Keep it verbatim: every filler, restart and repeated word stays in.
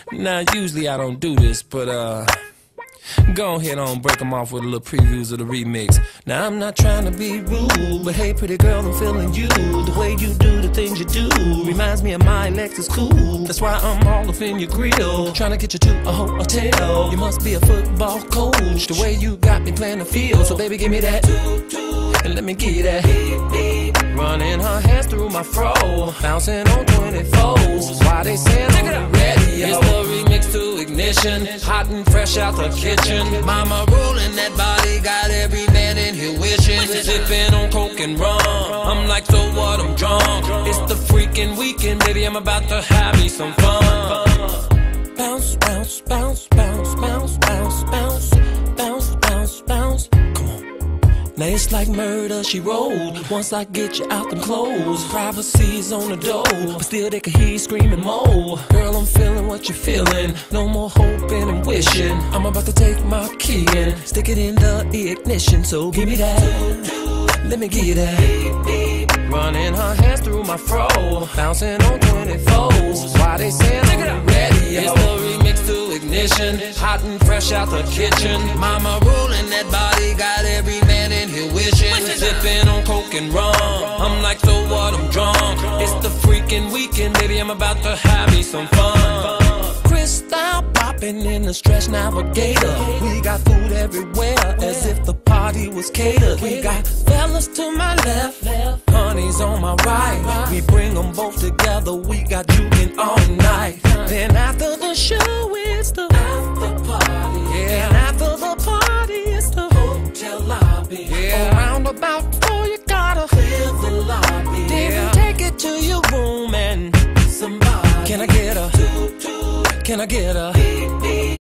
Now, usually I don't do this, but uh, go ahead on, break them off with a little previews of the remix. Now, I'm not trying to be rude, but hey, pretty girl, I'm feeling you. The way you do the things you do reminds me of my Lexus cool. That's why I'm all up in your grill, trying to get you to a hotel. You must be a football coach, the way you got me playing the field. So baby, give me that, and let me give you that. Running her hands through my fro, bouncing on twenty-fours. Why they saying I'm ready? It's the remix to ignition, hot and fresh out the kitchen. Mama rolling that body, got every man in here wishing. Sipping on coke and rum, I'm like, so what, I'm drunk. It's the freaking weekend, baby, I'm about to have me some fun. Bounce, bounce, bounce, bounce, bounce, bounce, bounce, bounce, bounce, bounce. Now it's like murder, she rolled. Once I get you out them clothes, privacy's on the door, but still they can hear you screaming more. Girl, I'm feeling what you're feeling, no more hoping and wishing. I'm about to take my key and stick it in the ignition. So give me that, let me give you that. Running her hands through my fro, bouncing on twenty-fours. Why they saying I'm ready? It's the remix to ignition, hot and fresh out the kitchen. Mama rolling that body, got every man in here wishing. Sipping on coke and rum, I'm like, so what, I'm drunk. It's the freaking weekend, baby, I'm about to have me some fun. Crystal popping in the stretch navigator. We got food everywhere, as if the party was catered. We got fellas to my left, honey's on my right. We bring them both together, we got juking all night. Then after the show, it's the after party. Yeah, and after the party, it's the hotel lobby. Yeah, around about four, you gotta clear the lobby. Then yeah, take it to your room and somebody. Can I get a? Can I get a?